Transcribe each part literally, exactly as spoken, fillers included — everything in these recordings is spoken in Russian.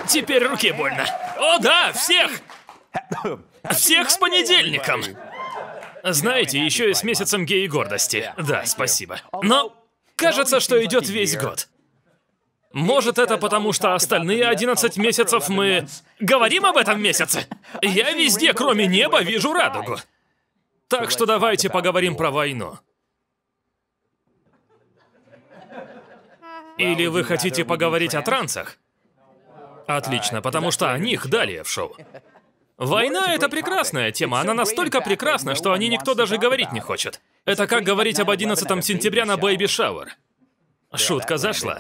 Теперь руке больно. О да, всех! Всех с понедельником! Знаете, еще и с месяцем гей-гордости. Да, спасибо. Но кажется, что идет весь год. Может, это потому, что остальные одиннадцать месяцев мы... Говорим об этом месяце? Я везде, кроме неба, вижу радугу. Так что давайте поговорим про войну. Или вы хотите поговорить о трансах? Отлично, потому что о них далее в шоу. Война — это прекрасная тема, она настолько прекрасна, что о ней никто даже говорить не хочет. Это как говорить об одиннадцатом сентября на бэйби-шауэр. Шутка зашла.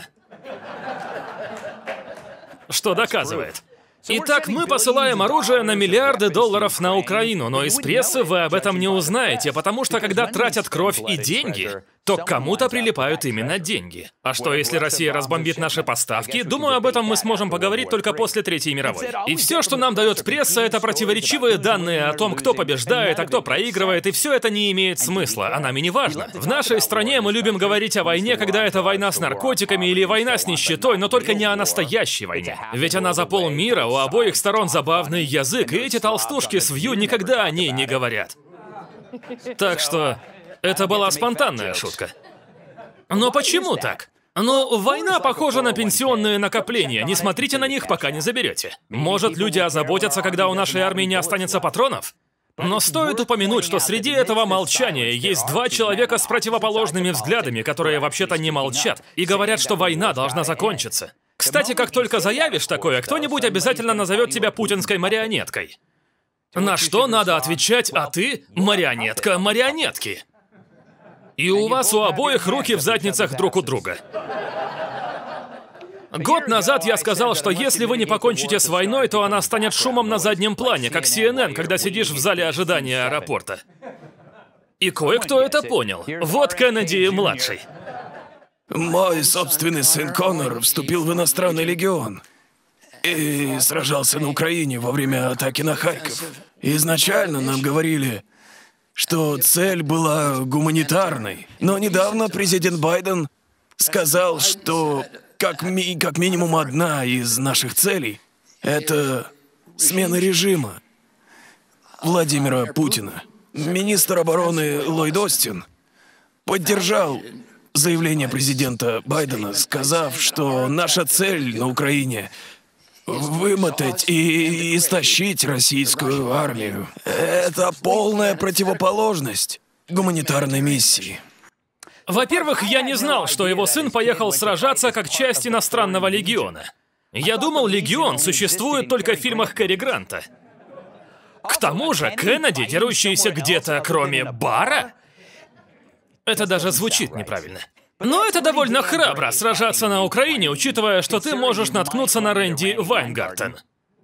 Что доказывает. Итак, мы посылаем оружие на миллиарды долларов на Украину, но из прессы вы об этом не узнаете, потому что когда тратят кровь и деньги, то к кому-то прилипают именно деньги. А что, если Россия разбомбит наши поставки? Думаю, об этом мы сможем поговорить только после Третьей мировой. И все, что нам дает пресса, это противоречивые данные о том, кто побеждает, а кто проигрывает, и все это не имеет смысла, а нам и не важно. В нашей стране мы любим говорить о войне, когда это война с наркотиками или война с нищетой, но только не о настоящей войне. Ведь она за полмира, у обоих сторон забавный язык, и эти толстушки с Вью никогда о ней не говорят. Так что... Это была спонтанная шутка. Но почему так? Ну, война похожа на пенсионные накопления. Не смотрите на них, пока не заберете. Может, люди озаботятся, когда у нашей армии не останется патронов? Но стоит упомянуть, что среди этого молчания есть два человека с противоположными взглядами, которые вообще-то не молчат, и говорят, что война должна закончиться. Кстати, как только заявишь такое, кто-нибудь обязательно назовет тебя путинской марионеткой. На что надо отвечать, а ты марионетка марионетки. И у вас у обоих руки в задницах друг у друга. Год назад я сказал, что если вы не покончите с войной, то она станет шумом на заднем плане, как Си Эн Эн, когда сидишь в зале ожидания аэропорта. И кое-кто это понял. Вот Кеннеди-младший. Мой собственный сын Коннор вступил в иностранный легион и сражался на Украине во время атаки на Харьков. Изначально нам говорили, что цель была гуманитарной. Но недавно президент Байден сказал, что как, ми как минимум одна из наших целей — это смена режима Владимира Путина. Министр обороны Ллойд Остин поддержал заявление президента Байдена, сказав, что наша цель на Украине — вымотать и истощить российскую армию. Это полная противоположность гуманитарной миссии. Во-первых, я не знал, что его сын поехал сражаться как часть иностранного легиона. Я думал, легион существует только в фильмах Кэрри Гранта. К тому же, Кеннеди, дерущийся где-то кроме бара? Это даже звучит неправильно. Но это довольно храбро — сражаться на Украине, учитывая, что ты можешь наткнуться на Рэнди Вайнгартен.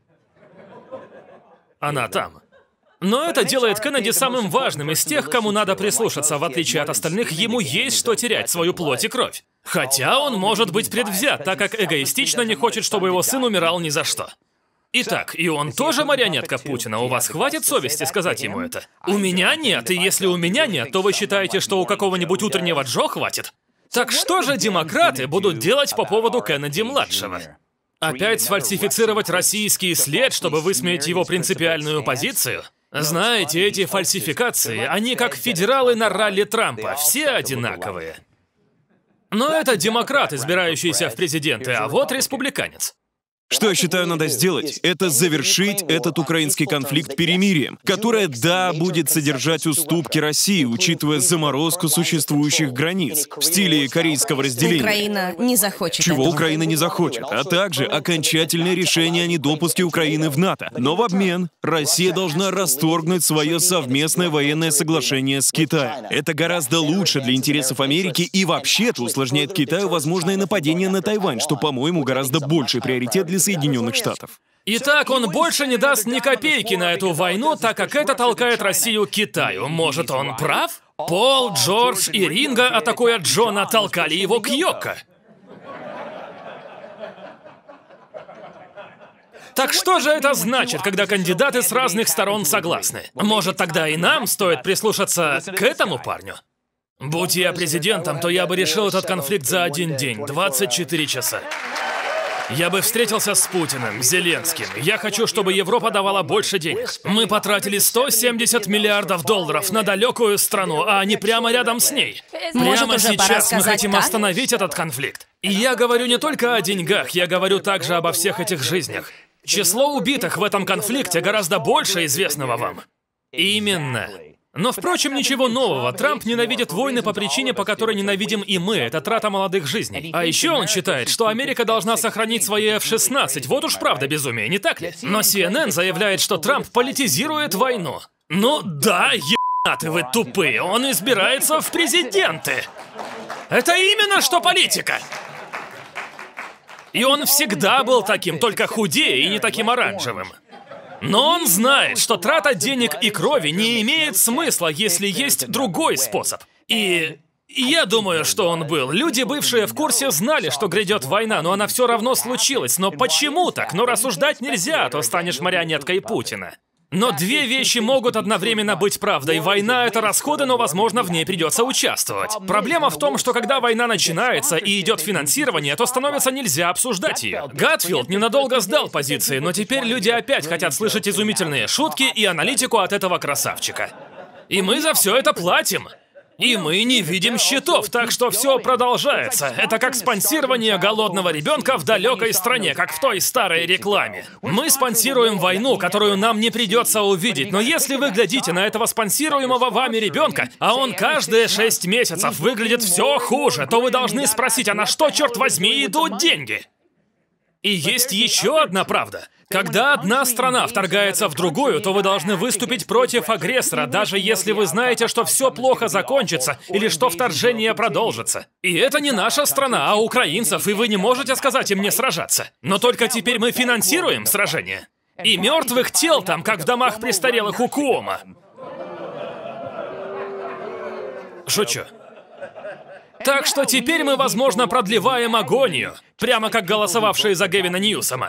Она там. Но это делает Кеннеди самым важным из тех, кому надо прислушаться. В отличие от остальных, ему есть что терять — свою плоть и кровь. Хотя он может быть предвзят, так как эгоистично не хочет, чтобы его сын умирал ни за что. Итак, и он тоже марионетка Путина. У вас хватит совести сказать ему это? У меня нет, и если у меня нет, то вы считаете, что у какого-нибудь утреннего Джо хватит? Так что же демократы будут делать по поводу Кеннеди-младшего? Опять сфальсифицировать российский след, чтобы высмеять его принципиальную позицию? Знаете, эти фальсификации, они как федералы на ралли Трампа, все одинаковые. Но это демократ, избирающийся в президенты, а вот республиканец. Что я считаю надо сделать, это завершить этот украинский конфликт перемирием, которое, да, будет содержать уступки России, учитывая заморозку существующих границ в стиле корейского разделения. Украина не захочет Чего этого. Украина не захочет, а также окончательное решение о недопуске Украины в НАТО. Но в обмен Россия должна расторгнуть свое совместное военное соглашение с Китаем. Это гораздо лучше для интересов Америки и вообще-то усложняет Китаю возможное нападение на Тайвань, что, по-моему, гораздо больший приоритет для Соединенных Штатов. Итак, он больше не даст ни копейки на эту войну, так как это толкает Россию к Китаю. Может, он прав? Пол, Джордж и Ринго, атакуя Джона, толкали его к Йоко. Так что же это значит, когда кандидаты с разных сторон согласны? Может, тогда и нам стоит прислушаться к этому парню? Будь я президентом, то я бы решил этот конфликт за один день, двадцать четыре часа. Я бы встретился с Путиным, Зеленским. Я хочу, чтобы Европа давала больше денег. Мы потратили сто семьдесят миллиардов долларов на далекую страну, а они прямо рядом с ней. Может, Прямо уже сейчас пора мы сказать хотим как? остановить этот конфликт. И я говорю не только о деньгах, я говорю также обо всех этих жизнях. Число убитых в этом конфликте гораздо больше известного вам. Именно. Но, впрочем, ничего нового. Трамп ненавидит войны по причине, по которой ненавидим и мы. Это трата молодых жизней. А еще он считает, что Америка должна сохранить свои эф шестнадцать. Вот уж правда безумие, не так ли? Но си эн эн заявляет, что Трамп политизирует войну. Ну да, ебаты вы тупые, он избирается в президенты. Это именно что политика. И он всегда был таким, только худее и не таким оранжевым. Но он знает, что трата денег и крови не имеет смысла, если есть другой способ. И я думаю, что он был. Люди, бывшие в курсе, знали, что грядет война, но она все равно случилась. Но почему так? Но рассуждать нельзя, а то станешь марионеткой Путина. Но две вещи могут одновременно быть правдой. Война — это расходы, но, возможно, в ней придется участвовать. Проблема в том, что когда война начинается и идет финансирование, то становится нельзя обсуждать ее. Гатфилд ненадолго сдал позиции, но теперь люди опять хотят слышать изумительные шутки и аналитику от этого красавчика. И мы за все это платим. И мы не видим счетов, так что все продолжается. Это как спонсирование голодного ребенка в далекой стране, как в той старой рекламе. Мы спонсируем войну, которую нам не придется увидеть, но если вы глядите на этого спонсируемого вами ребенка, а он каждые шесть месяцев выглядит все хуже, то вы должны спросить, а на что, черт возьми, идут деньги? И есть еще одна правда. Когда одна страна вторгается в другую, то вы должны выступить против агрессора, даже если вы знаете, что все плохо закончится или что вторжение продолжится. И это не наша страна, а украинцев, и вы не можете сказать им не сражаться. Но только теперь мы финансируем сражение. И мертвых тел там, как в домах престарелых у Куома. Шучу. Так что теперь мы, возможно, продлеваем агонию, прямо как голосовавшие за Гевина Ньюсома.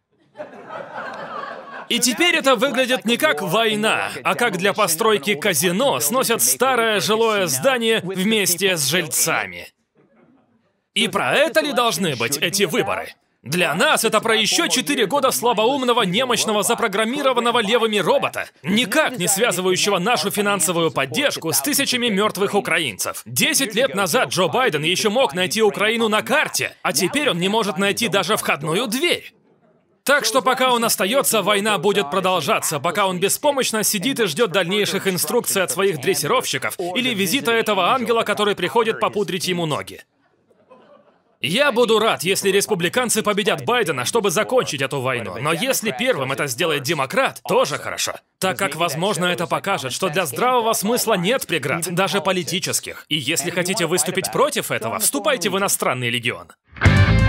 И теперь это выглядит не как война, а как для постройки казино сносят старое жилое здание вместе с жильцами. И про это ли должны быть эти выборы? Для нас это про еще четыре года слабоумного, немощного, запрограммированного левыми робота, никак не связывающего нашу финансовую поддержку с тысячами мертвых украинцев. Десять лет назад Джо Байден еще мог найти Украину на карте, а теперь он не может найти даже входную дверь. Так что пока он остается, война будет продолжаться, пока он беспомощно сидит и ждет дальнейших инструкций от своих дрессировщиков или визита этого ангела, который приходит попудрить ему ноги. Я буду рад, если республиканцы победят Байдена, чтобы закончить эту войну. Но если первым это сделает демократ, тоже хорошо. Так как, возможно, это покажет, что для здравого смысла нет преград, даже политических. И если хотите выступить против этого, вступайте в иностранный легион.